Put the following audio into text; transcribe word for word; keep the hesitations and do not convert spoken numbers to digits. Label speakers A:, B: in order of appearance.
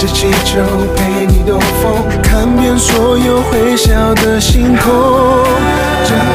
A: 着气球陪你兜风，看遍所有会笑的星空。